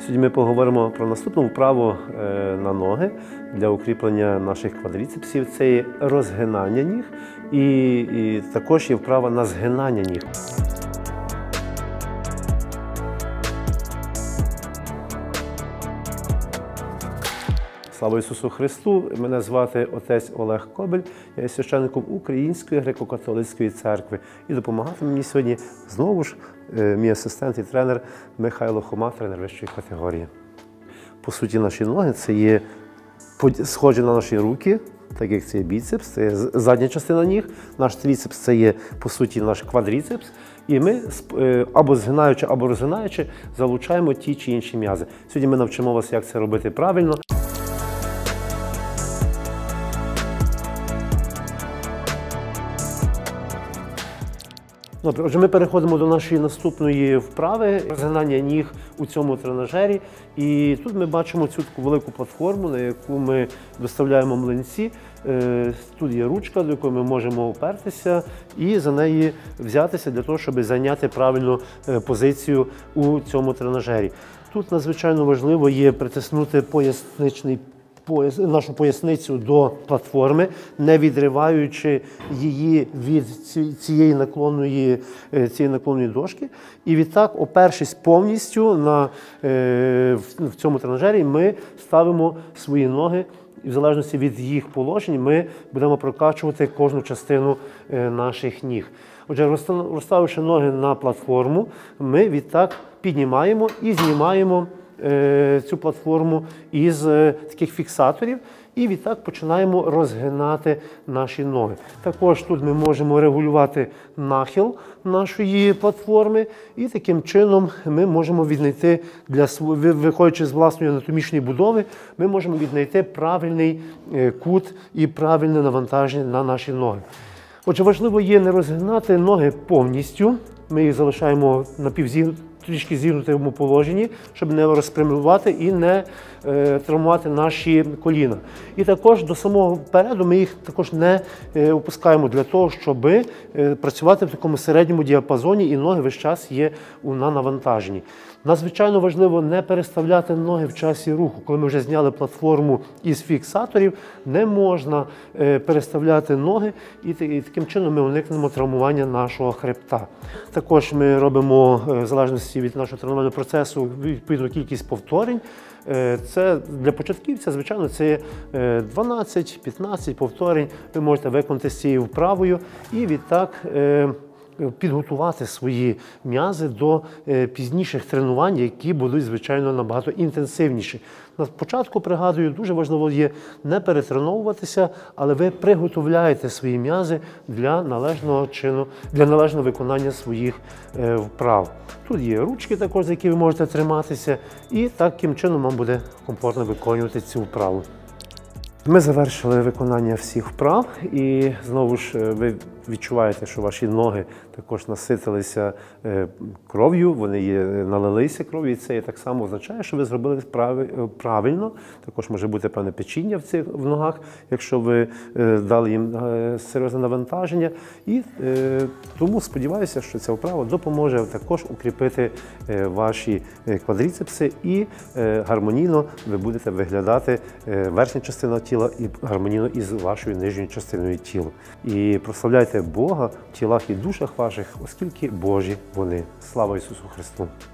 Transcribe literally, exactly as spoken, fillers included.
Сьогодні ми поговоримо про наступну вправу на ноги для укріплення наших квадріцепсів. Це є розгинання ніг і, і також є вправа на згинання ніг. Слава Ісусу Христу! Мене звати отець Олег Кобель, я є священником Української греко-католицької церкви. І допомагати мені сьогодні знову ж мій асистент і тренер Михайло Хома, тренер вищої категорії. По суті, наші ноги – це є схожі на наші руки, так як це є біцепс, це є задня частина ніг. Наш тріцепс – це є, по суті, наш квадріцепс. І ми або згинаючи, або розгинаючи, залучаємо ті чи інші м'язи. Сьогодні ми навчимо вас, як це робити правильно. Добре, отже, ми переходимо до нашої наступної вправи – розгинання ніг у цьому тренажері. І тут ми бачимо цю таку велику платформу, на яку ми доставляємо млинці. Тут є ручка, до якої ми можемо опертися і за неї взятися для того, щоб зайняти правильну позицію у цьому тренажері. Тут надзвичайно важливо є притиснути поясничний нашу поясницю до платформи, не відриваючи її від цієї наклонної, цієї наклонної дошки. І відтак, опершись повністю на, в цьому тренажері, ми ставимо свої ноги, і в залежності від їх положень ми будемо прокачувати кожну частину наших ніг. Отже, розставивши ноги на платформу, ми відтак піднімаємо і знімаємо цю платформу із таких фіксаторів і відтак починаємо розгинати наші ноги. Також тут ми можемо регулювати нахил нашої платформи і таким чином ми можемо віднайти, для, виходячи з власної анатомічної будови, ми можемо віднайти правильний кут і правильне навантаження на наші ноги. Отже, важливо є не розгинати ноги повністю, ми їх залишаємо напівзігнутими, трішки зігнутому положенні, щоб не розпрямлювати і не е, травмувати наші коліна. І також до самого переду ми їх також не е, опускаємо для того, щоб е, працювати в такому середньому діапазоні і ноги весь час є на навантаженні. Надзвичайно важливо не переставляти ноги в часі руху. Коли ми вже зняли платформу із фіксаторів, не можна е, переставляти ноги і, і таким чином ми уникнемо травмування нашого хребта. Також ми робимо, е, в залежності від нашого тренувального процесу, відповідну кількість повторень. Це для початківця, звичайно, це дванадцять-п'ятнадцять повторень. Ви можете виконати з цією вправою і відтак підготувати свої м'язи до пізніших тренувань, які будуть, звичайно, набагато інтенсивніші. На початку, пригадую, дуже важливо є не перетреновуватися, але ви приготовляєте свої м'язи для належного чину, для належного виконання своїх вправ. Тут є ручки також, за які ви можете триматися, і таким чином вам буде комфортно виконувати цю вправу. Ми завершили виконання всіх вправ і знову ж ви відчуваєте, що ваші ноги також наситилися кров'ю, вони є, налилися кров'ю, і це так само означає, що ви зробили правильно. Також може бути певне печіння в цих в ногах, якщо ви дали їм серйозне навантаження. І тому сподіваюся, що ця вправа допоможе також укріпити ваші квадріцепси і гармонійно ви будете виглядати верхня частина тіла і гармонійно із вашою нижньою частиною тіла. І прославляйте Бога в тілах і душах ваших, оскільки Божі вони. Слава Ісусу Христу!